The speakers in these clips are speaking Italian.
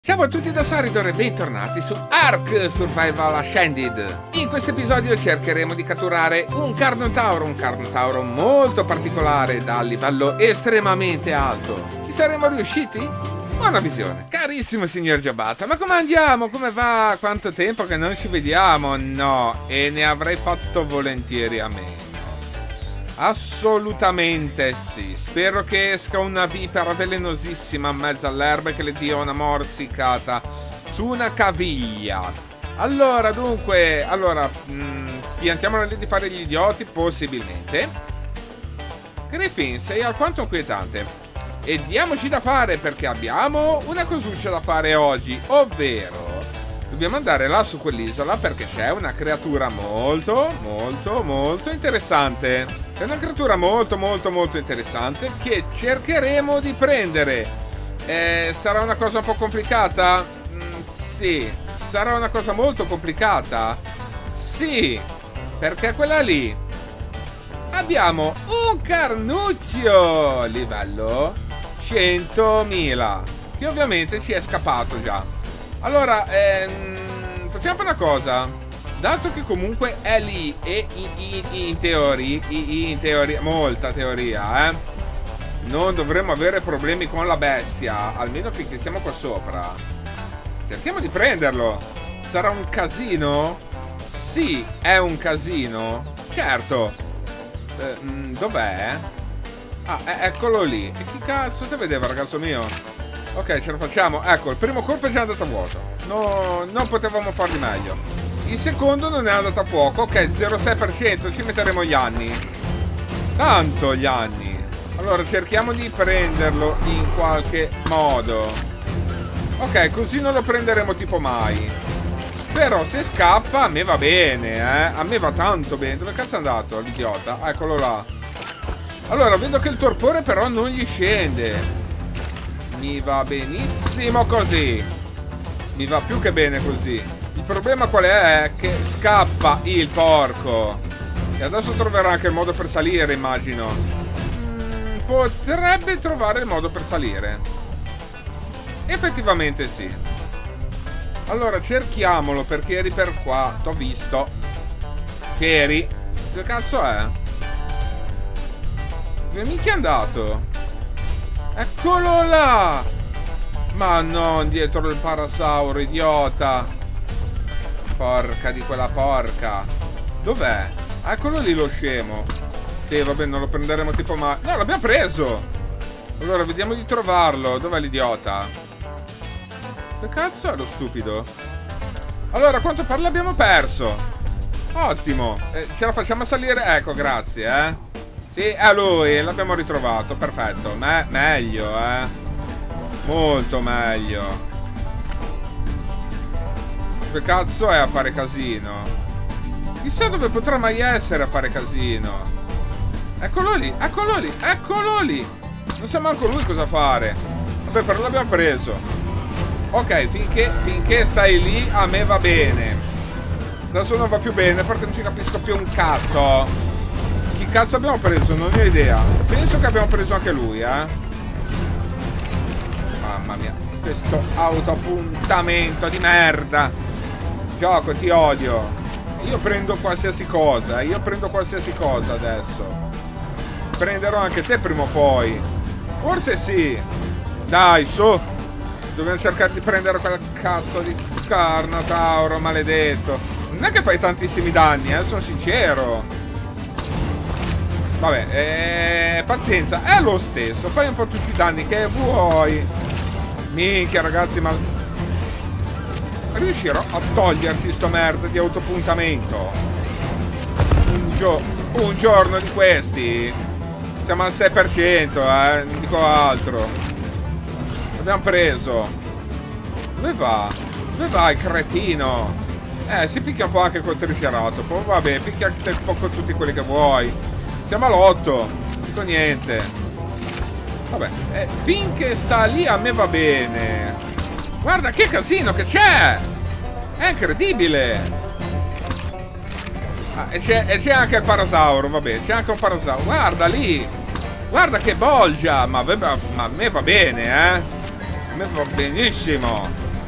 Ciao a tutti da Saridor e bentornati su Ark Survival Ascended. In questo episodio cercheremo di catturare un Carnotauro molto particolare dal livello estremamente alto. Ci saremo riusciti? Buona visione. Carissimo signor Giabata, ma come andiamo? Come va? Quanto tempo che non ci vediamo? No, e ne avrei fatto volentieri a meno. Assolutamente sì. Spero che esca una vipera velenosissima in mezzo all'erba e che le dia una morsicata su una caviglia. Allora, dunque, piantiamola lì di fare gli idioti, possibilmente. Griffin, sei alquanto inquietante. E diamoci da fare, perché abbiamo una cosuccia da fare oggi, ovvero dobbiamo andare là su quell'isola perché c'è una creatura molto interessante. È una creatura molto interessante che cercheremo di prendere. Sarà una cosa un po' complicata? Sì. Sarà una cosa molto complicata? Sì. Perché quella lì abbiamo un Carnuccio livello 100.000 che ovviamente ci è scappato già. Allora, facciamo una cosa. Dato che comunque è lì e in teoria, molta teoria, non dovremmo avere problemi con la bestia, almeno finché siamo qua sopra. Cerchiamo di prenderlo. Sarà un casino? Sì, è un casino. Certo. Dov'è? Ah, eccolo lì. E chi cazzo te vedeva, ragazzo mio? Ok, ce la facciamo. Ecco, il primo colpo è già andato a vuoto. No, non potevamo farli meglio. Il secondo non è andato a fuoco. Ok, 0,6%. Ci metteremo gli anni. Tanto gli anni. Allora cerchiamo di prenderlo in qualche modo. Ok, così non lo prenderemo tipo mai. Però se scappa a me va bene, a me va tanto bene. Dove cazzo è andato l'idiota? Eccolo là. Allora vedo che il torpore però non gli scende. Mi va benissimo così. Mi va più che bene così. Il problema qual è? Che scappa il porco. E adesso troverà anche il modo per salire, immagino. Potrebbe trovare il modo per salire. Effettivamente sì. Allora cerchiamolo, perché eri per qua. T'ho visto. C'eri. Che cazzo è? Dove minchia è andato? Eccolo là. Ma non dietro il parasauro, idiota. Porca di quella porca. Dov'è? Eccolo lì lo scemo. Sì, vabbè, non lo prenderemo tipo mai. No, l'abbiamo preso. Allora, vediamo di trovarlo. Dov'è l'idiota? Che cazzo è lo stupido? Allora, a quanto pare l'abbiamo perso. Ottimo. Ce la facciamo salire? Ecco, grazie, Sì, è lui. L'abbiamo ritrovato. Perfetto. Meglio, Molto meglio. Che cazzo è a fare casino? Chissà dove potrà mai essere a fare casino. Eccolo lì, eccolo lì, eccolo lì. Non sa manco lui cosa fare. Vabbè, però l'abbiamo preso. Ok, finché stai lì a me va bene. Adesso non va più bene perché non ci capisco più un cazzo. Chi cazzo abbiamo preso? Non ne ho idea. Penso che abbiamo preso anche lui, Mamma mia, questo autoappuntamento di merda. Gioco, ti odio. Io prendo qualsiasi cosa. Io prendo qualsiasi cosa adesso. Prenderò anche te prima o poi. Forse sì. Dai, su. Dobbiamo cercare di prendere quel cazzo di Carnotauro maledetto. Non è che fai tantissimi danni, sono sincero. Vabbè, pazienza. È lo stesso. Fai un po' tutti i danni che vuoi. Minchia, ragazzi, ma riuscirò a togliersi sto merda di autopuntamento? Un giorno di questi. Siamo al 6%, non dico altro. L'abbiamo preso. Dove va? Dove vai, cretino? Si picchia un po' anche col triceratopo. Vabbè, picchia anche un po' con tutti quelli che vuoi. Siamo all'8. Non dico niente. Vabbè, finché sta lì a me va bene. Guarda che casino che c'è! È incredibile! E c'è anche il parasauro, vabbè, c'è anche un parasauro. Guarda lì! Guarda che bolgia! Ma a me va bene, A me va benissimo!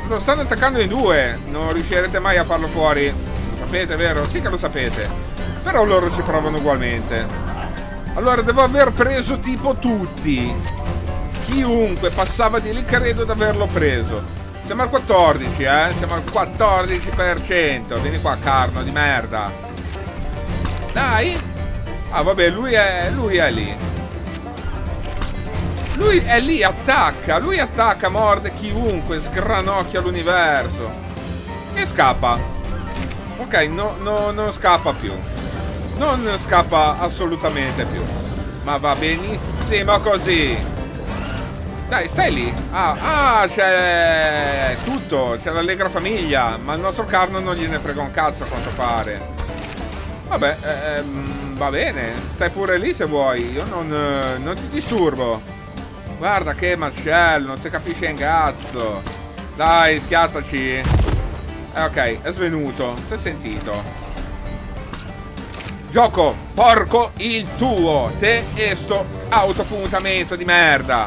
Lo stanno attaccando in due. Non riuscirete mai a farlo fuori. Lo sapete, vero? Sì che lo sapete. Però loro ci provano ugualmente. Allora, devo aver preso tipo tutti. Chiunque passava di lì credo di averlo preso. Siamo al 14, Siamo al 14%. Vieni qua, carno di merda. Dai. Ah, vabbè, lui è lì. Lui è lì, attacca. Lui attacca, morde chiunque, sgranocchia l'universo. E scappa. Ok, non scappa più. Non scappa assolutamente più. Ma va benissimo così. Dai, stai lì. C'è tutto. C'è l'allegra famiglia. Ma il nostro carno non gliene frega un cazzo, a quanto pare. Vabbè, va bene. Stai pure lì se vuoi. Io non ti disturbo. Guarda che macello. Non si capisce un cazzo. Dai, schiattaci. Ok, è svenuto. Si è sentito. Gioco, porco il tuo. Te e sto autopuntamento di merda.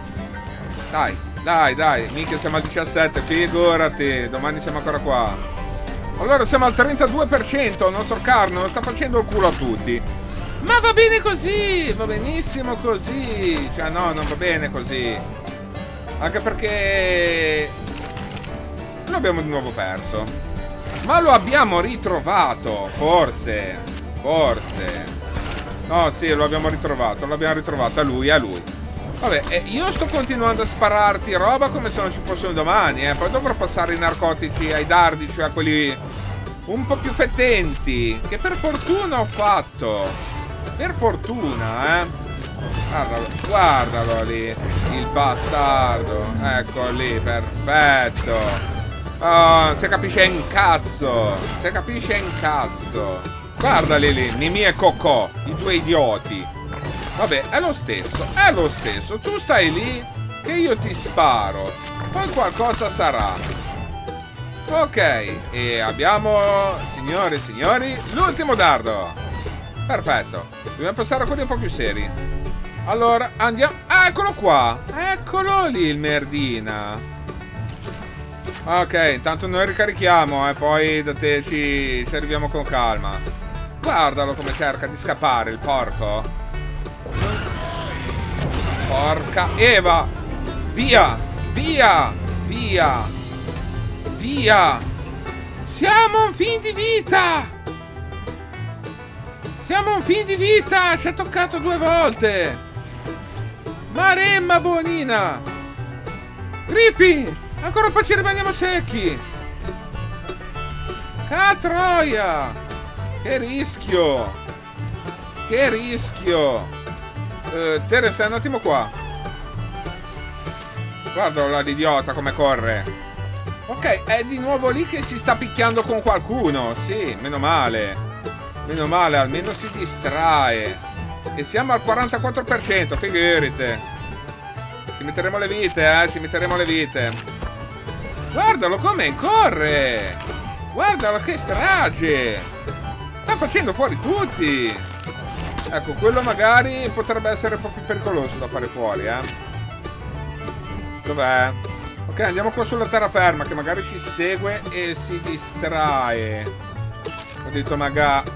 Dai. Mica siamo al 17, figurati. Domani siamo ancora qua. Allora siamo al 32%. Il nostro carno sta facendo il culo a tutti. Ma va bene così. Va benissimo così. Cioè no, non va bene così. Anche perché lo abbiamo di nuovo perso. Ma lo abbiamo ritrovato. Forse. No, sì, lo abbiamo ritrovato. L'abbiamo ritrovato a lui. Vabbè, io sto continuando a spararti roba come se non ci fosse un domani, Poi dovrò passare i narcotici ai dardi, cioè a quelli un po' più fettenti, che per fortuna ho fatto. Per fortuna, Guardalo lì, il bastardo. Ecco lì, perfetto. Oh, se capisce un cazzo. Guardali lì, Mimì e Cocò, i due idioti. Vabbè, è lo stesso. Tu stai lì che io ti sparo. Poi qualcosa sarà. Ok, e abbiamo, signore e signori, l'ultimo dardo. Perfetto. Dobbiamo passare a quelli un po' più seri. Allora, andiamo. Ah, eccolo qua. Eccolo lì il merdina. Ok, intanto noi ricarichiamo e poi da te ci arriviamo con calma. Guardalo come cerca di scappare il porco. Porca Eva. Via. Siamo un fin di vita. Ci ha toccato 2 volte. Maremma buonina. Griffy. Ancora un po' ci rimaniamo secchi. Catroia. Che rischio. Tere, stai un attimo qua. Guarda là l'idiota come corre. Ok, è di nuovo lì che si sta picchiando con qualcuno. Sì, meno male, almeno si distrae. E siamo al 44%, figurite. Ci metteremo le vite, Guardalo come corre. Guardalo che strage. Sta facendo fuori tutti. Ecco, quello magari potrebbe essere un po' più pericoloso da fare fuori, Dov'è? Ok, andiamo qua sulla terraferma che magari ci segue e si distrae. Ho detto magari.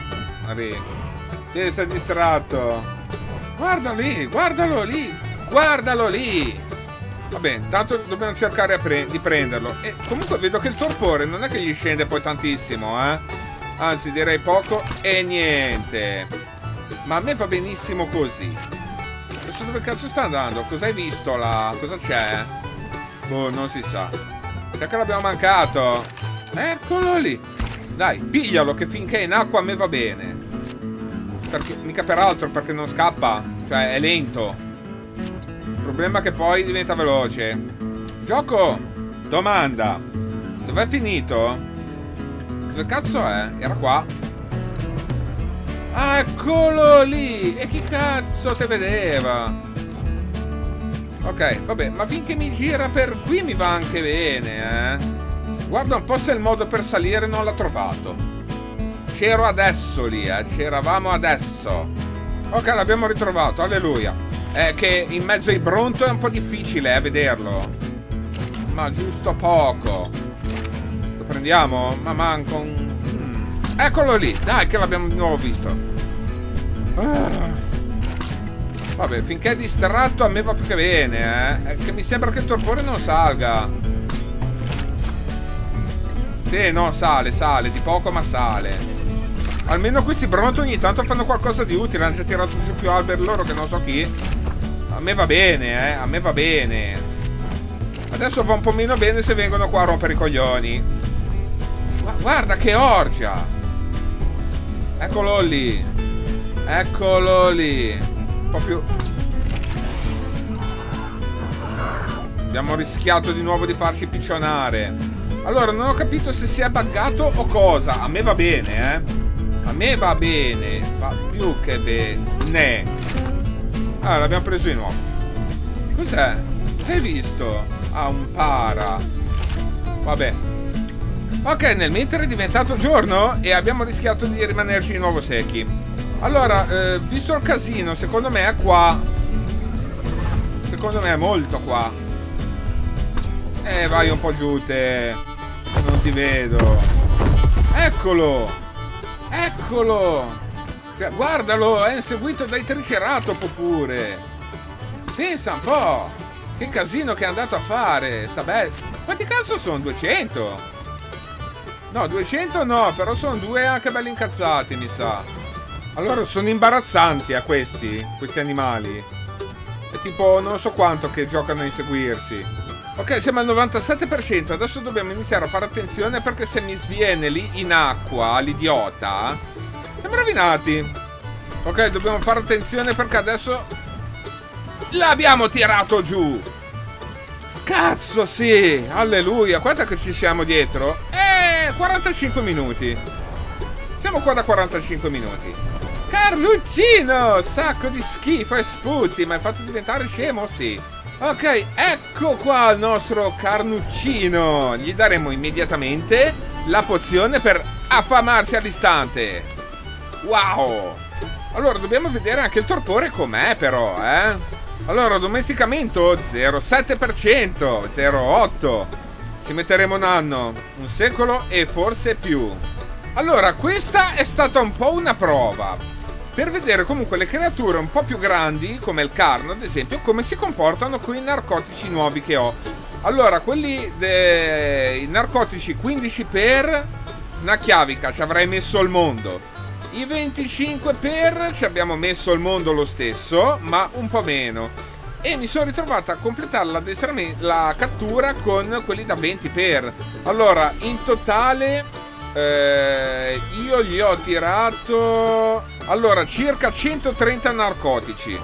Sì, si è distratto. Guardalo lì. Vabbè, intanto dobbiamo cercare di prenderlo. E comunque vedo che il torpore non è che gli scende poi tantissimo, Anzi, direi poco e niente. Ma a me va benissimo così. Adesso dove cazzo sta andando? Cosa hai visto là? Cosa c'è? Boh, non si sa. Sa che l'abbiamo mancato. Eccolo lì. Dai, piglialo che finché è in acqua a me va bene. Perché, mica per altro, perché non scappa. Cioè, è lento. Il problema è che poi diventa veloce. Gioco! Domanda. Dov'è finito? Dove cazzo è? Era qua. Ah, eccolo lì. E chi cazzo te vedeva? Ok, vabbè, ma finché mi gira per qui mi va anche bene, Guarda un po' se il modo per salire non l'ha trovato. C'ero adesso lì, c'eravamo adesso. Ok, l'abbiamo ritrovato, alleluia. È che in mezzo ai Bronto è un po' difficile, vederlo. ma giusto poco. Lo prendiamo? Ma manco un... Eccolo lì, dai che l'abbiamo di nuovo visto. Vabbè, finché è distratto a me va più che bene, È che mi sembra che il torpore non salga. Sì, no, sale, di poco ma sale. Almeno questi bronto ogni tanto fanno qualcosa di utile. Hanno già tirato giù più alberi loro che non so chi. A me va bene, a me va bene. Adesso va un po' meno bene se vengono qua a rompere i coglioni. Ma guarda che orgia. Eccolo lì. Eccolo lì. Un po' più. Abbiamo rischiato di nuovo di farci piccionare. Allora, non ho capito se si è buggato o cosa. A me va bene, A me va bene. Va più che bene. Ah, l'abbiamo preso di nuovo. Cos'è? Cos'hai visto? Ah, un para. Vabbè. Ok, nel mentre è diventato giorno e abbiamo rischiato di rimanerci di nuovo secchi. Allora, visto il casino, secondo me è qua. Secondo me è molto qua. Vai un po' giù te. Non ti vedo. Eccolo. Eccolo. Guardalo, è inseguito dai triceratopo pure. Pensa un po'. Che casino che è andato a fare. Sta bello. Quanti cazzo sono? 200? No, 200 no, però sono due anche belli incazzati, mi sa. Allora, sono imbarazzanti a questi animali. È tipo, non so quanto che giocano a inseguirsi. Ok, siamo al 97%. Adesso dobbiamo iniziare a fare attenzione perché se mi sviene lì in acqua, l'idiota, siamo rovinati. Ok, dobbiamo fare attenzione perché adesso l'abbiamo tirato giù. Cazzo, sì. Alleluia. Quanto che ci siamo dietro? 45 minuti. Siamo qua da 45 minuti. Carnuccino! Sacco di schifo e sputi. Mi hai fatto diventare scemo? Sì. Ok, ecco qua il nostro Carnuccino. Gli daremo immediatamente la pozione per affamarsi all'istante. Wow. Allora, dobbiamo vedere anche il torpore com'è però, Allora, addomesticamento 0,7%, 0,8%. Ci metteremo un anno, un secolo e forse più. Allora, questa è stata un po' una prova per vedere comunque le creature un po' più grandi, come il Carno ad esempio, come si comportano con i narcotici nuovi che ho. Allora, quelli i narcotici 15 per una chiavica ci avrei messo al mondo. I 25 per ci abbiamo messo al mondo lo stesso, ma un po' meno. E mi sono ritrovato a completare la cattura con quelli da 20 per. Allora, in totale io gli ho tirato, allora, circa 130 narcotici.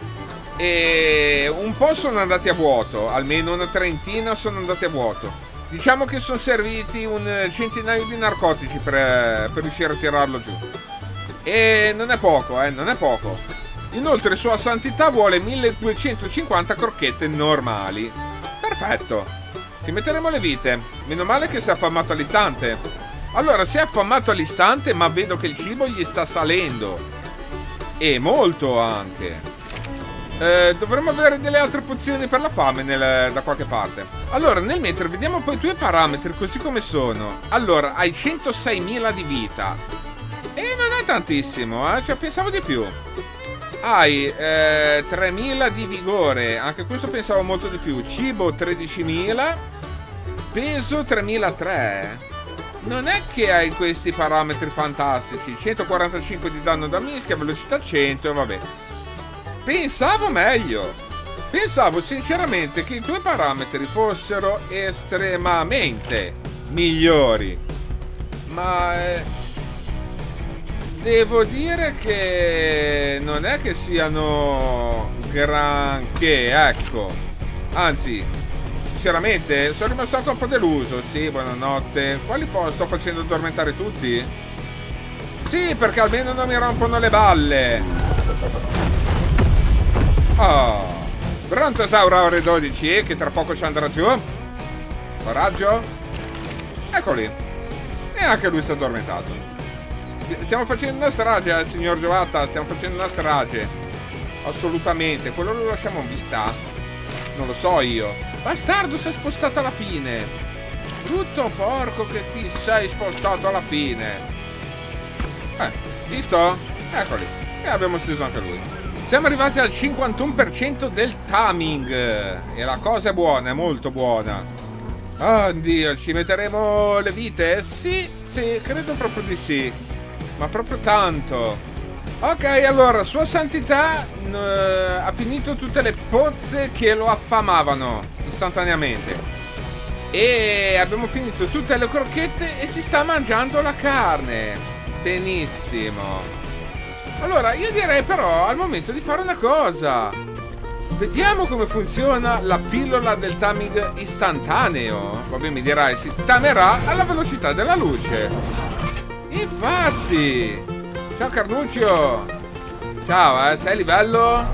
E un po' sono andati a vuoto, almeno una trentina sono andati a vuoto. Diciamo che sono serviti un centinaio di narcotici per riuscire a tirarlo giù. E non è poco, non è poco. Inoltre Sua Santità vuole 1250 crocchette normali. Perfetto. Ci metteremo le vite. Meno male che si è affamato all'istante. Allora, si è affamato all'istante, ma vedo che il cibo gli sta salendo. E molto anche. Dovremmo avere delle altre pozioni per la fame da qualche parte. Allora, nel mentre vediamo poi i tuoi parametri così come sono. Allora, hai 106.000 di vita. E non è tantissimo, cioè pensavo di più. Hai 3.000 di vigore. Anche questo pensavo molto di più. Cibo 13.000. Peso 3.003. Non è che hai questi parametri fantastici. 145 di danno da mischia, velocità 100, vabbè. Pensavo meglio. Pensavo sinceramente che i tuoi parametri fossero estremamente migliori. Ma devo dire che non è che siano granché, ecco. Anzi, sinceramente sono rimasto un po' deluso. Sì, buonanotte. Quali sto facendo addormentare tutti? Sì, perché almeno non mi rompono le balle. Oh, Brontosauro ore 12, che tra poco ci andrà giù. Coraggio. Eccoli. E anche lui si è addormentato. Stiamo facendo una strage, signor Giovatta. Stiamo facendo una strage. Assolutamente. Quello lo lasciamo in vita? Non lo so io. Bastardo, si è spostato alla fine. Brutto porco che ti sei spostato alla fine. Visto? Eccoli. E abbiamo steso anche lui. Siamo arrivati al 51% del timing. E la cosa è buona, è molto buona. Oddio, ci metteremo le vite? Sì, credo proprio di sì. Ma proprio tanto. Ok, allora, Sua Santità ha finito tutte le pozze che lo affamavano istantaneamente. E abbiamo finito tutte le crocchette e si sta mangiando la carne. Benissimo. Allora, io direi però al momento di fare una cosa. Vediamo come funziona la pillola del timing istantaneo. Vabbè, mi dirai, si tamerà alla velocità della luce. Infatti. Ciao Carnuccio. Ciao, sei a livello?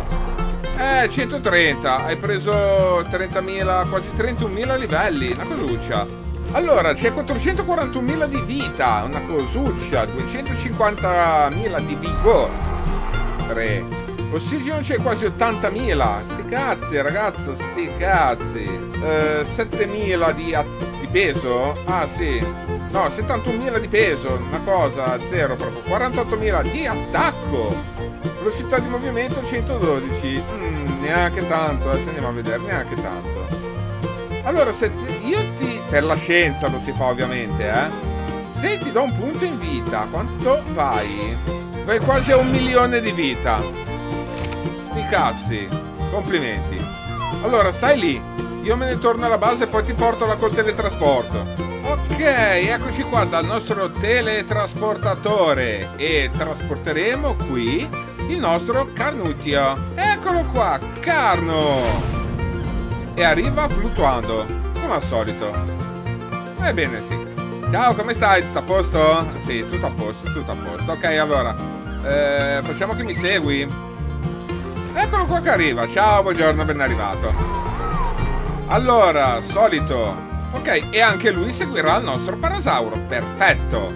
130. Hai preso 30.000, quasi 31.000 livelli. Una cosuccia. Allora, c'è 441.000 di vita. Una cosuccia. 250.000 di vigore. 3. Ossigeno c'è quasi 80.000. Sti cazzi, ragazzo, sti cazzi. 7.000 di peso? Ah, sì. No, 71.000 di peso, una cosa, zero proprio. 48.000 di attacco. Velocità di movimento 112. Neanche tanto, se andiamo a vedere, neanche tanto. Allora, se io ti... Per la scienza lo si fa ovviamente, Se ti do un punto in vita, quanto vai? Vai quasi a 1.000.000 di vita. Sti cazzi. Complimenti. Allora, stai lì. Io me ne torno alla base e poi ti porto là col teletrasporto. Ok, eccoci qua dal nostro teletrasportatore e trasporteremo qui il nostro Carnuccio. Eccolo qua, Carno! E arriva fluttuando, come al solito. Ebbene sì. Ciao, come stai? Tutto a posto? Sì, tutto a posto, tutto a posto. Ok, allora, facciamo che mi segui. Eccolo qua che arriva. Ciao, buongiorno, ben arrivato. Allora, solito. Ok, e anche lui seguirà il nostro Parasauro. Perfetto.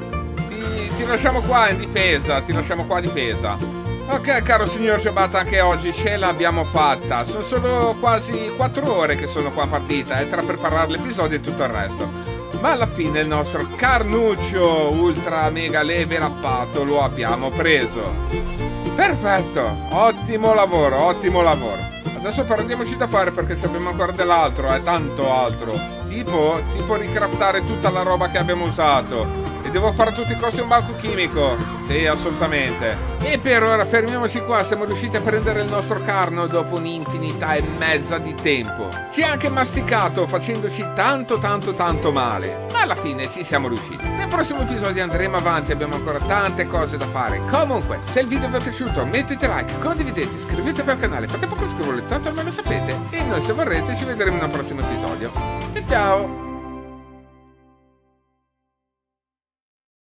Ti lasciamo qua in difesa. Ti lasciamo qua a difesa. Ok, caro signor Ciabatta, anche oggi ce l'abbiamo fatta. Sono solo quasi 4 ore che sono qua in partita, tra preparare l'episodio e tutto il resto. Ma alla fine il nostro Carnuccio ultra mega leve rappato lo abbiamo preso. Perfetto. Ottimo lavoro, ottimo lavoro. Adesso prendiamoci da fare perché abbiamo ancora dell'altro, tanto altro. Tipo ricraftare tutta la roba che abbiamo usato. E devo fare a tutti i costi un balco chimico. Sì, assolutamente. E per ora fermiamoci qua. Siamo riusciti a prendere il nostro Carno dopo un'infinità e mezza di tempo. Ci ha anche masticato facendoci tanto male. Ma alla fine ci siamo riusciti. Nel prossimo episodio andremo avanti. Abbiamo ancora tante cose da fare. Comunque, se il video vi è piaciuto mettete like, condividete, iscrivetevi al canale. Fate poco che volete, tanto almeno lo sapete. E noi se vorrete ci vedremo in un prossimo episodio. E ciao!